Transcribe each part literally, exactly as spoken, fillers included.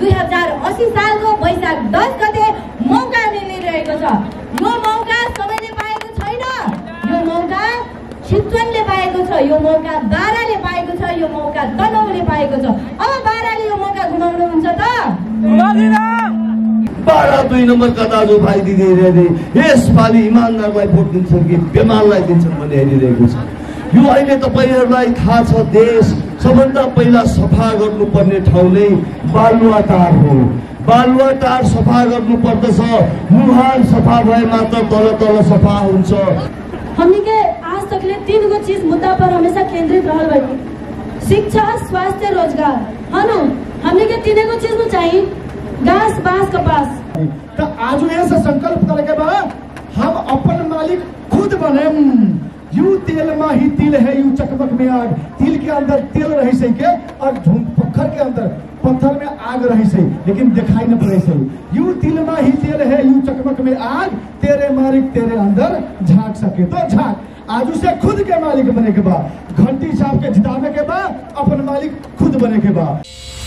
दुई हजार अस्सी सालको वैशाख दस गते मौका मिलिरहेको छ। यो मौका सबैले पाएको छैन, यो मौका चितवनले पाएको छ, यो मौका बाराले पाएको छ, यो मौका तनहुँले पाएको छ। अब बाराले यो मौका गुमाउनुहुन्छ त? बारा दुई नम्बरका दाजुभाइ दिदीहरूले यसपालि इमानदारलाई भोट दिन्छन् कि बेमारलाई दिन्छन् भन्ने हेरिरहेको छ। यो अहिले तपाईँहरूलाई थाहा छ, देश सबभन्दा पहिला सफा गर्नुपर्ने ठाउँ नै बालुवाटार हो। बालुवाटार सफा गर्नु पर्दछ, मुहान सफा भए मात्र तल तल सफा हुन्छ। हमनी के आज तकले तीन गो चीज मुद्दा पर हमेशा केंद्रित रहल बानी, शिक्षा, स्वास्थ्य, रोजगार। हनु हमनी के तीन गो चीज में चाहिए, घास, बांस, कपास। तो आज ऐसा संकल्प करके बा हम अपन मालिक खुद बने। यू तेल में ही तिल है, यू चकमक में आग। तिल के अंदर तेल रही से के और झूम पत्थर के अंदर पत्थर में आग रही से, लेकिन दिखाई न पड़े से। यू तिल में ही तेल है, यू चकमक में आग, तेरे मालिक तेरे अंदर झांक सके तो झांक। आज उसे खुद के मालिक बने के बाद, घंटी साहब के जिताने के बाद अपन मालिक खुद बने के बाद।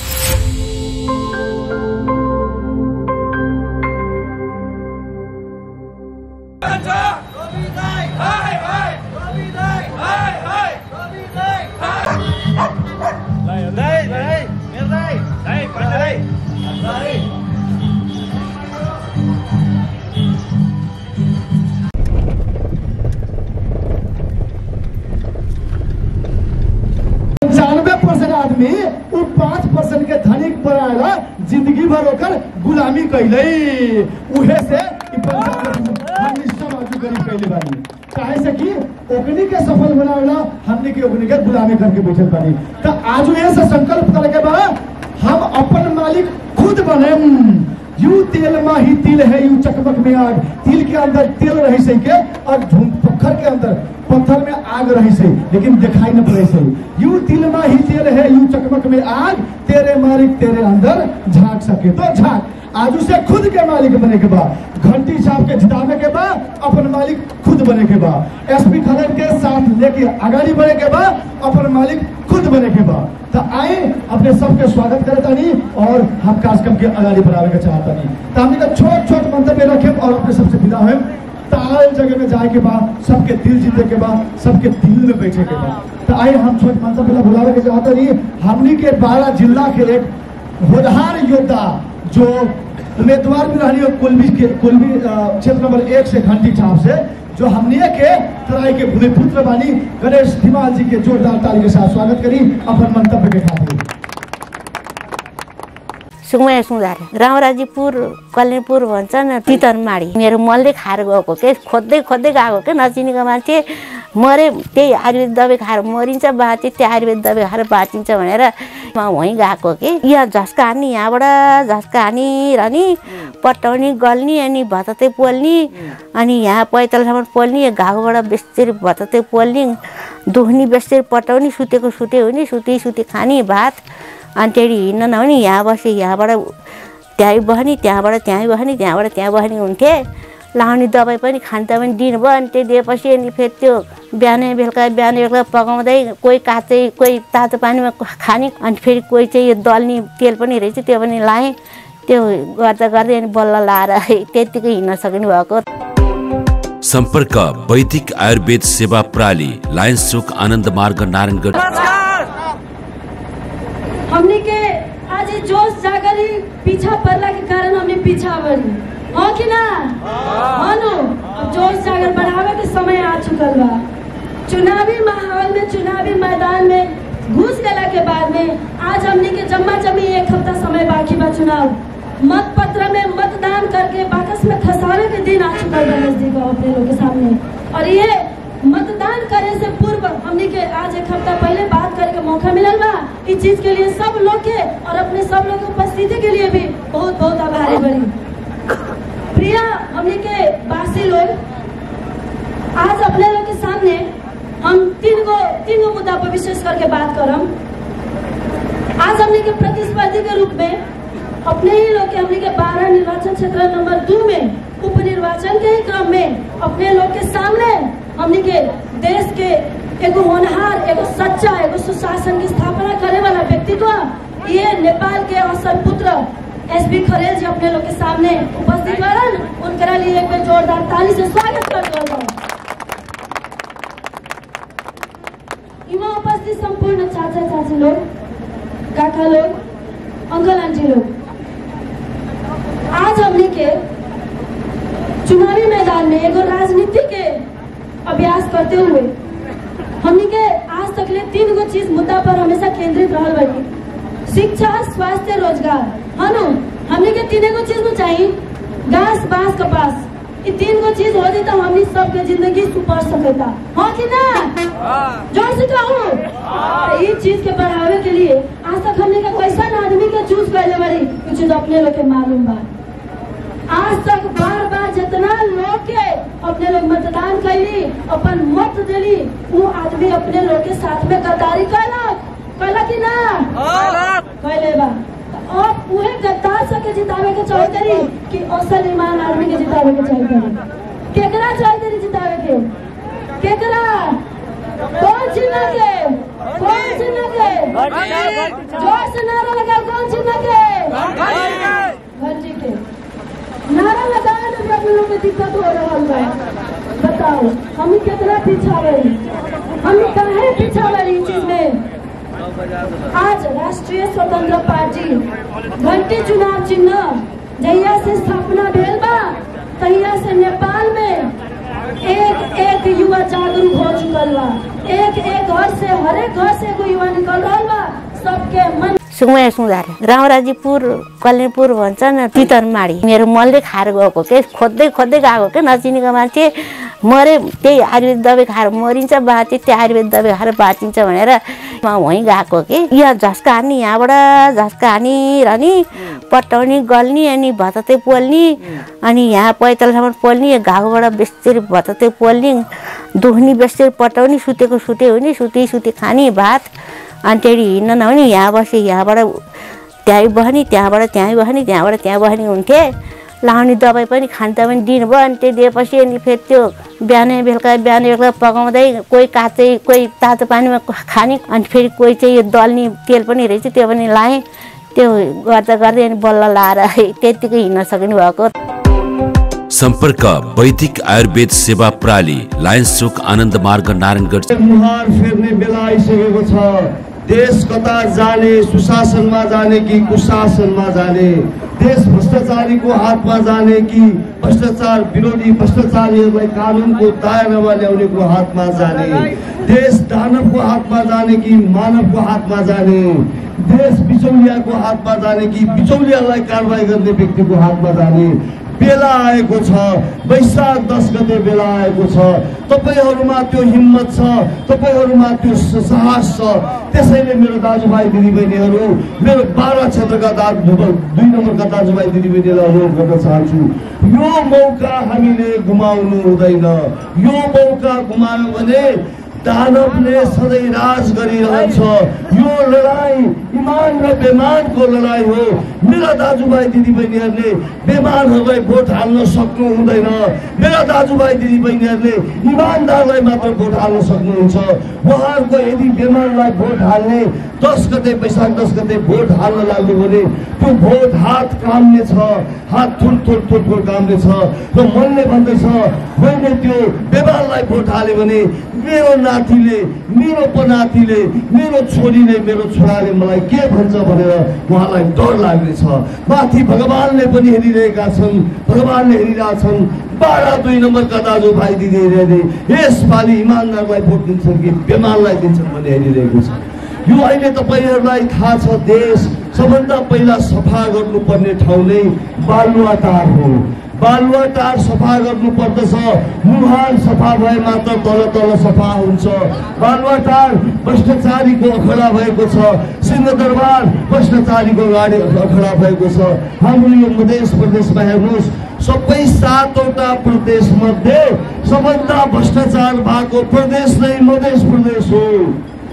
पंचानवे परसेंट आदमी वो पांच परसेंट के धनिक बनाएगा, जिंदगी भर होकर गुलामी कैले। उहे से गरीब कैले बानी, चाहे से कि ओकनी के सफल बनावेला, हमने के ओकनी के गुलामी करके बैठल बानी। तो आज ऐसा संकल्प करके बा हम अपन मालिक खुद बने। यू तेल में ही तिल है, यू चकमक में आग। तिल के अंदर तेल रही से के और झूम पत्थर के अंदर पत्थर में आग रही से, लेकिन दिखाई न पड़े से। यू तिल में ही तेल है, यू चकमक में आग, तेरे मालिक तेरे अंदर झांक सके तो झांक। आज उसे खुद के मालिक बने के बाद, घंटी साहब के जिताने के बाद अपन मालिक खुद बने के बाद, एसपी खरन के साथ लेके आगाड़ी बढ़े के बाद अपन मालिक खुद बने के बाद। तो आए अपने सबके स्वागत करता नहीं और हम कार्यक्रम के आगाड़ी बढ़ावे के चाहता नहीं। तो हमने का छोट छोट मंतव्य रखे और अपने सबसे विदा हुए। ताल जगह में जाए के बाद, सबके दिल जीते के बाद, सबके दिल में बैठे के बाद। तो आए हम छोट मंतव्य बुलावे के चाहता नहीं। हमने के बारह जिला के एक होनहार योद्धा जो उम्मीदवार भी रही हो कुलबी के कुलबी क्षेत्र नंबर एक से घंटी छाप से, जो हमने के तराई के भूमिपुत्र बानी गणेश धीमाल जी के जोरदार ताली के साथ स्वागत करी अपन मंतव्य के खातिर। सुमया सुधार रामराजीपुर कल्याणपुर भन्छ न तितरमाडी। मेरो मलले खाएर गएको के, खोज्दै खोज्दै गएको के, नचिनेको मान्छे मरे, त्यही आयुर्वेद दबाई खाएर मरिन्छ, बाँचे त्यही आयुर्वेद दबाई खाएर बाँचिन्छ भनेर म वहीँ गएको कि। यहाँ झस्का हान्ने, यहाँबाट झस्का हानी र नि पट्टाउने गल्ने, अनि भतते पोल्ने, अनि यहाँ पैतालसम्म पोल्ने, घाउबाट बेस्तेरी भतते पोल्ने, दुख्ने बेस्तेरी पट्टाउने, सुतेको सुते हुने, सुते सुते खाने भात, अनि त्यही हिँड्न नहुने, यहाँ बसे यहाँबाट त्यहीँ बस्ने, त्यहाँबाट त्यहीँ बस्ने, त्यहाँबाट त्यहाँ बस्ने हुन्थे। लाउने दबाई पनि खान्छ पनि दिनुभयो, अनि त्यो दिएपछि अनि फेरि त्यो बिहानै बेलुका बिहानै बेलुका पकाउँदै कोही काँचै कोही तातो पानीमा खाने, अनि फेरि कोही चाहिँ यो दल्ने तेल पनि रहेछ त्यो पनि लाएँ। त्यो गर्दा गर्दै अनि बल्ल लाएर त्यतिकै हिँड्न सक्नु भएको। सम्पर्क वैदिक आयुर्वेद सेवा प्रणाली, लायन्स चौक, आनन्द मार्ग, नारायणगढ। हमने के आज जोश जागरी पीछा पड़ला के कारण हमने पीछा बढ़ी हो कि ना? हाँ, अब जोश जागर बढ़ावे के समय आ चुकल बा। चुनावी माहौल में, चुनावी मैदान में घुस गला के बाद में आज हमने के जम्मा जमी एक हफ्ता समय बाकी बा चुनाव। मत पत्र में मतदान करके बाकस में खसारे के दिन आ चुका है नजदीक अपने लोग के सामने। और ये मतदान करे से पूर्व हमने के आज एक हफ्ता पहले बात करे के मौका मिलल बा। इस चीज के लिए सब लोग के और अपने सब लोग की उपस्थिति के लिए भी बहुत बहुत आभारी बड़ी। प्रिया हमने के बासी लोग, आज अपने लोग के सामने हम तीन गो तीन गो मुद्दा पर विशेष करके बात करम। आज हमने के प्रतिस्पर्धी के रूप में अपने ही लोग के हमने के बारह निर्वाचन क्षेत्र नंबर दो में उप निर्वाचन के ही क्रम में अपने लोग के सामने हमने के देश के एगो होनहार, एगो सच्चा, एगो सुशासन की स्थापना करे वाला व्यक्तित्व ये नेपाल के असल पुत्र एस बी खरेल जी अपने लोग के सामने उपस्थित रहन, उनकरा लिए एक जोरदार ताली से स्वागत कर दो। यहाँ उपस्थित संपूर्ण चाचा चाची लोग, काका लोग, अंकल आंटी लोग, आज हमने के चुनावी मैदान में एगो राजनीति के अभ्यास करते हुए हमने के आज तक ले तीन गो चीज मुद्दा पर हमेशा केंद्रित रहल बानी, शिक्षा, स्वास्थ्य, रोजगार, है ना। हमने के तीन गो चीज में चाहिए, घास, बांस, कपास, ये तीन गो चीज हो जाए तो हमने सबके जिंदगी सुपर सकता, हाँ कि ना? जोर से कहूँ, ये चीज के बढ़ावे के लिए आज तक हमने का कैसा आदमी के चूज कर ले बड़ी कुछ तो अपने लोग के मालूम बा। आज तक बार बार जितना लोग के अपने लोग मतदान कैली, अपन मत दिली, वो आदमी अपने लोग के साथ में गद्दारी कैलक, कैलक कि ना? कैले बा। अब उहे गद्दार सबके जितावे के चाहते रही कि असल ईमान आदमी के जितावे के चाहते रही। केकरा चाहते रही जितावे के? केकरा? कौन चिन्ह के? कौन चिन्ह के? जोर से नारा लगा, कौन चिन्ह के? घंटी के नारा लगाने में अपने लोग को दिक्कत हो रहा है। बताओ हम कितना पीछा रही, हम कहे पीछा रही चीज में। आज राष्ट्रीय स्वतंत्र पार्टी घंटी चुनाव चिन्ह जहिया से स्थापना भेल बा, तहिया से नेपाल में एक एक युवा जागरूक हो चुकल बा। एक एक घर से, हर एक घर से एगो युवा निकल रहा बा, सबके मन सुमया सुधार रामराजीपुर कल्याणपुर भन्छ न तितरमाडी मेरो मलले खाएर गएको के खोज्दै खोज्दै गएको के नचिनेको मान्छे मरे, त्यही आयुर्वेद दबाई खाएर मरिन्छ, बाँचे त्यही आयुर्वेद दबाई खाएर बाँचिन्छ भनेर म वहीँ गएको कि यहाँ झस्का हान्ने, यहाँबाट झस्का हानी रहने, पट्टाउने गल्ने, अनि भतते पोल्ने, अनि यहाँ पैतालसम्म पोल्ने, घाउबाट बेस्तेरी भतते पोल्ने, दुख्ने बेस्तेरी पट्टाउने, सुतेको सुते हुने, सुते सुते खाने भात, अनि त्यही हिँड्न नहुने, यहाँ बसे यहाँबाट त्यहीँ बस्ने, त्यहाँबाट त्यहीँ बस्ने, त्यहाँबाट त्यहाँ बस्ने हुन्थे। लाउने दबाई पनि खान्छ पनि दिनुभयो, अनि त्यो दिएपछि अनि फेरि त्यो बिहानै बेलुका बिहानै बेलुका पकाउँदै कोही काँचै कोही तातो पानीमा खाने, अनि फेरि कोही चाहिँ यो दल्ने तेल पनि रहेछ त्यो पनि लाएँ। त्यो गर्दा गर्दै अनि बल्ल लाएर त्यतिकै हिँड्न सक्ने भएको। सम्पर्क वैदिक आयुर्वेद सेवा प्रणाली, लायन्स चोक, आनन्द मार्ग, नारायणगढ। मुहार फेर्ने बेला आइसकेको छ। देश कता जाने, सुशासनमा जाने कि कुशासनमा जाने, देश भ्रष्टाचारीको हातमा जाने कि भ्रष्टाचार विरोधी भ्रष्टाचारीहरूलाई कानुनको दायरामा ल्याउनेको हातमा जाने, देश दानवको हातमा जाने कि मानवको हातमा जाने, देश बिचौलियाको हातमा जाने कि बिचौलियालाई कारवाही गर्ने व्यक्तिको हातमा जाने बेला आएको छ। वैशाख दस गते बेला आएको छ। तपाईहरुमा त्यो हिम्मत छ, तपाईहरुमा त्यो साहस छ। त्यसैले मेरो दाजुभाइ दिदीबहिनीहरू, मेरो बाह्र क्षेत्रका दाजु दुई नम्बरका दाजुभाइ दिदीबहिनीलाई अनुरोध गर्न चाहन्छु, यो मौका हामीले गुमाउनु हुँदैन। यो मौका गुमायो भने दानवले सधैँ राज गरिरहन्छ। यो लडाई इमान र बेमानको लडाई हो। मेरा दाजुभाइ दिदीबहिनीहरूले बेमानहरूलाई भोट हाल्न सक्नु हुँदैन। मेरा दाजुभाइ दिदीबहिनीहरूले इमानदारलाई मात्र भोट हाल्न सक्नुहुन्छ। उहाँहरूको यदि बेमानलाई भोट हाल्ने दस गते वैशाख दस गते भोट हाल्न लाग्यो भने त्यो भोट हात काम्ने छ, हात थुल थुल थुल थुल काम्ने छ र मनले भन्दैछ मैले त्यो बेमानलाई भोट हाल्यो भने मेरो नातिले, मेरो पनातिले, मेरो छोरीले, मेरो छोराले मलाई के भन्छ भनेर उहाँलाई डर लाग्नेछ। माथि भगवानले पनि हेरिरहेका छन्, भगवानले हेरिरहेछन्। बाह्र दुई नम्बरका दाजुभाइ दिदीहरूले यसपालि इमानदारलाई भोट दिन्छन् कि बेमानलाई दिन्छन् भन्ने हेरिरहेको छ। यो अहिले तपाईहरुलाई थाहा छ, देश सबभन्दा पहिला सफा गर्नुपर्ने ठाउँ नै बालुवाटार हो। बालुवाटार सफा गर्नु पर्दछ। मुहान सफा भए मात्र तल तल सफा हुन्छ। बालुवाटार भ्रष्टाचारीको अखडा भएको छ। सिंहदरबार भ्रष्टाचारीको गाडी अखडा भएको छ। हाम्रो यो मधेस प्रदेशमा हेर्नुहोस्, सबै सातवटा प्रदेश मध्ये सबभन्दा भ्रष्टाचार भएको प्रदेश नै मधेस प्रदेश हो।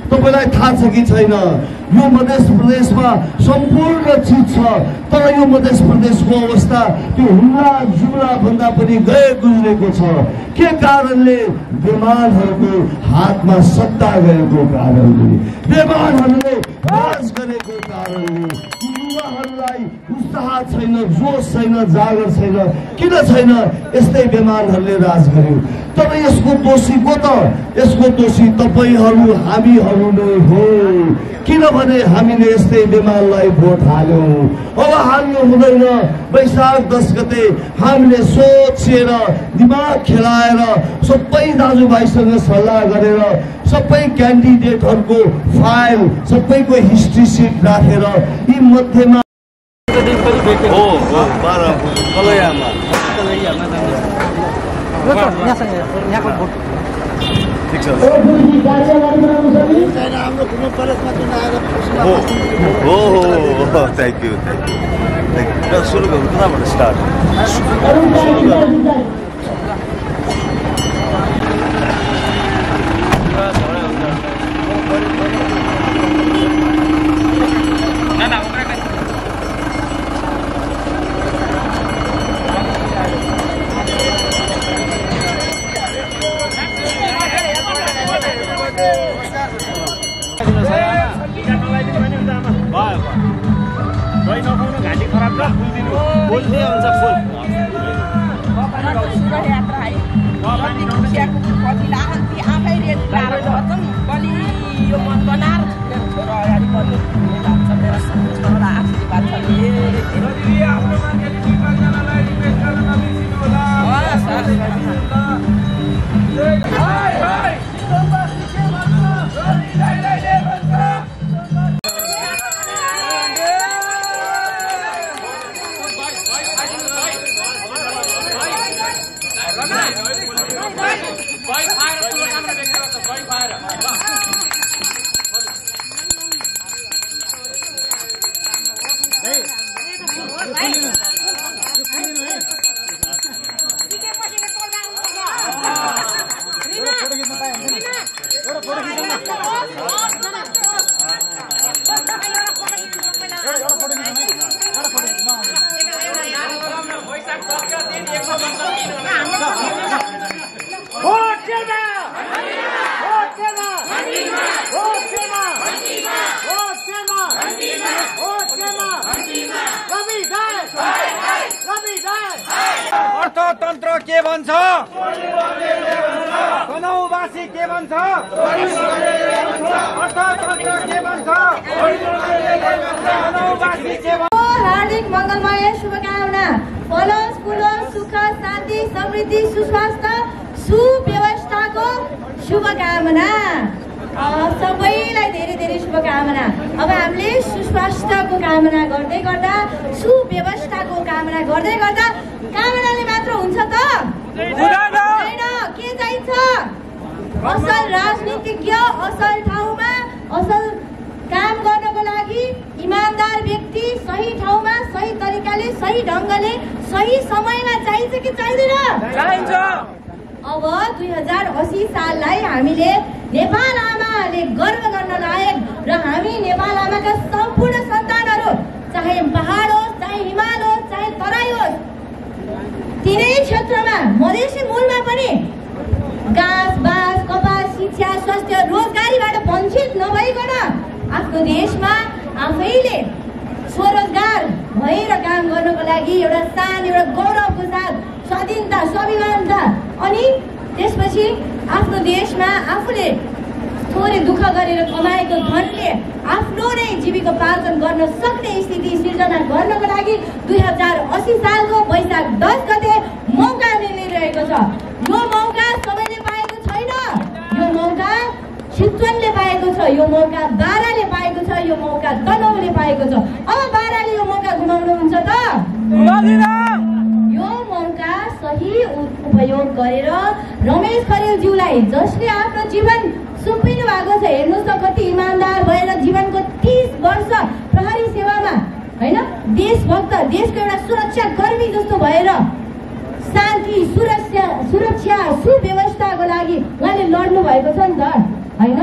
तपाईँलाई थाहा छ कि छैन यो मध्य प्रदेशमा सम्पूर्ण चिज छ तर यो मध्य प्रदेशको अवस्था त्यो हुम्ला जुम्ला भन्दा पनि गए गुज्रेको छ के कारणले बेमानहरूको हातमा सत्ता गएको कारणले बेमानहरूले राज गरेको कारणले युवाहरूलाई उत्साह छैन जोस छैन जागर छैन किन छैन यस्तै बेमानहरूले राज गर्यो तर यसको दोषी को त यसको दोषी तपाईहरू हामीहरू नै हो किनभने हामीले यस्तै बेमानलाई भोट हाल्यौं अब हाल्नु हुँदैन वैशाख दस गते हामीले सोचेर दिमाग खेलाएर सबै दाजुभाइसँग सल्लाह गरेर सबै क्यान्डिडेटहरूको फाइल सबैको हिस्ट्री सिट राखेर यी मध्येमा हो हो बाह्र कलैयामा ठिक छ हो हो हो थ्याङ्क यू थ्याङ्क यू सुरु गरौँ कहाँबाट स्टार्ट अर्थतन्त्र के भन्छ तनहुँवासी के भन्छ अर्थतन्त्र के भन्छ तनहुँवासी के भन्छ हार्दिक मङ्गलमय शुभकामना फलोस् फुलोस् सुख शान्ति समृद्धि सुस्वास्थ्य सुव्यवस्थाको शुभकामना सबैलाई धेरै धेरै शुभकामना अब हामीले सुस्वास्थ्यको कामना गर्दै गर्दा सुव्यवस्थाको कामना गर्दै गर्दा कामनाले मात्र हुन्छ त होइन के चाहिन्छ असल राजनीतिज्ञ असल ठाउँमा असल काम गर्नको लागि इमानदार व्यक्ति सही ठाउँमा सही तरिकाले सही ढङ्गले सही समयमा चाहिन्छ कि चाहिँदैन चाहिन्छ अब दुई हजार असी साललाई हामीले नेपाल आमाले गर्व गर्न लायक र हामी नेपाल आमाका सम्पूर्ण सन्तानहरू चाहे पहाड होस् चाहे हिमाल होस् चाहे तराई होस् तिनै क्षेत्रमा मधेसी मूलमा पनि घाँस बाँस कपास शिक्षा स्वास्थ्य रोजगारीबाट वञ्चित नभइकन आफ्नो देशमा आफैले स्वरोजगार भएर काम गर्नको लागि एउटा शान एउटा गौरवको साथ स्वाधीनता स्वाभिमानता अनि त्यसपछि आफ्नो देशमा आफूले थोरै दुःख गरेर कमाएको धनले आफ्नो नै जीविकोपार्जन गर्न सक्ने स्थिति सिर्जना गर्नको लागि दुई हजार असी सालको वैशाख दस गते मौका मिलिरहेको छ यो मौका सबैले पाएको छैन यो मौका चितवनले पाएको छ यो मौका बाराले पाएको छ यो मौका तनहुँले पाएको छ अब बाराले यो मौका गुमाउनुहुन्छ त यो मौका सही उपयोग गरेर रमेश खरेलज्यूलाई जसले आफ्नो जीवन सुम्पिनु भएको छ हेर्नुहोस् त कति इमानदार भएर जीवनको तीस वर्ष प्रहरी सेवामा होइन देशभक्त देशको एउटा सुरक्षा कर्मी जस्तो भएर शान्ति सुरक्षा सुरक्षा सुव्यवस्थाको लागि उहाँले लड्नु भएको छ नि त होइन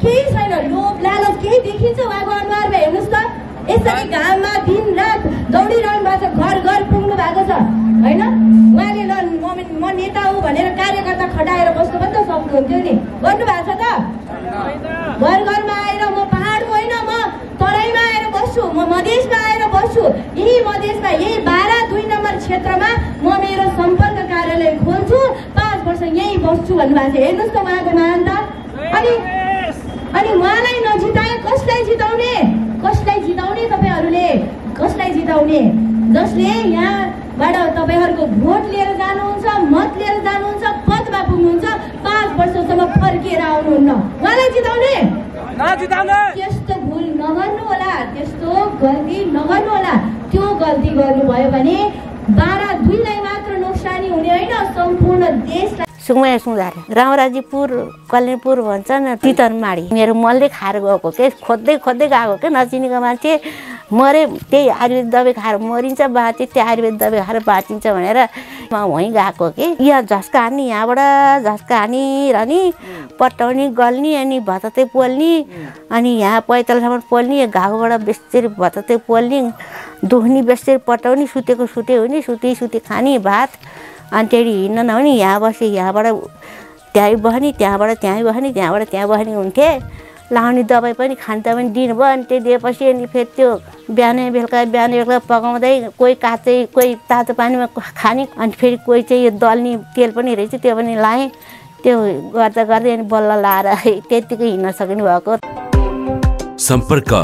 केही छैन, लोभ लालच केही देखिन्छ उहाँको अनुहारमा। हेर्नुहोस् त, यसरी घाममा दिन रात दौडिरहनु भएको छ, घर घर पुग्नु भएको छ होइन। उहाँले ल म नेता हो भनेर कार्यकर्ता खटाएर बस्नु पनि त सक्नुहुन्थ्यो नि, गर्नु भएको छ त? घर घरमा आएर म पहाडको होइन, म तराईमा आएर बस्छु, म मधेसमा आएर बस्छु, यही मधेसमा यही बाह्र दुई नम्बर क्षेत्रमा म मेरो सम्पर्क कार्यालय खोल्छु, पाँच वर्ष यहीँ बस्छु भन्नुभएको छ। हेर्नुहोस् त उहाँको महानता। अनि अनि उहाँलाई नजिताए कसलाई जिताउने? कसलाई जिताउने तपाईँहरूले? कसलाई जिताउने? जसले यहाँबाट तपाईँहरूको भोट लिएर जानुहुन्छ, मत लिएर जानुहुन्छ, पदमा पुग्नुहुन्छ, पाँच वर्षसम्म फर्किएर आउनुहुन्न, उहाँलाई जिताउने? त्यस्तो भुल नगर्नु होला, त्यस्तो गल्ती नगर्नु होला। त्यो गल्ती गर्नुभयो भने बाह्र दुईलाई मात्र नोक्सानी हुने होइन, सम्पूर्ण देशलाई। सुङमाया सुँधार रामराजीपुर कल्याणपुर भन्छ न, तितरमाडी। मेरो मनले खाएर गएको के, खोज्दै खोज्दै गएको के, नचिनेको मान्छे मरे त्यही आयुर्वेद दबाई खाएर मरिन्छ, बाँचे त्यो आयुर्वेद दबाई खाएर बाँचिन्छ भनेर म वहीँ गएको कि। यहाँ झस्का हान्ने, यहाँबाट झस्का हानी र नि पट्टाउने गल्ने, अनि भतते पोल्ने, अनि यहाँ पैतालसम्म पोल्ने, घाउबाट बेस्तेरी भतते पोल्ने, दुख्ने बेस्तेरी पट्टाउने, सुतेको सुते हुने, सुते सुते खाने भात, अनि त्यहाँदेखि हिँड्न नहुने, यहाँ बसेँ, यहाँबाट त्यहीँ बस्ने, त्यहाँबाट त्यहीँ बस्ने, त्यहाँबाट त्यहाँ बस्ने हुन्थे। लाउने दबाई पनि खान्छ पनि दिनुभयो, अनि त्यो दिएपछि अनि फेरि त्यो बिहानै बेलुका बिहान बेलुका पकाउँदै कोही काँचै कोही तातो पानीमा खाने, अनि फेरि कोही चाहिँ यो दल्ने तेल पनि रहेछ त्यो पनि लाएँ। त्यो गर्दा गर्दै अनि बल्ल लाएर त्यतिकै हिँड्न सक्नु भएको। सम्पर्क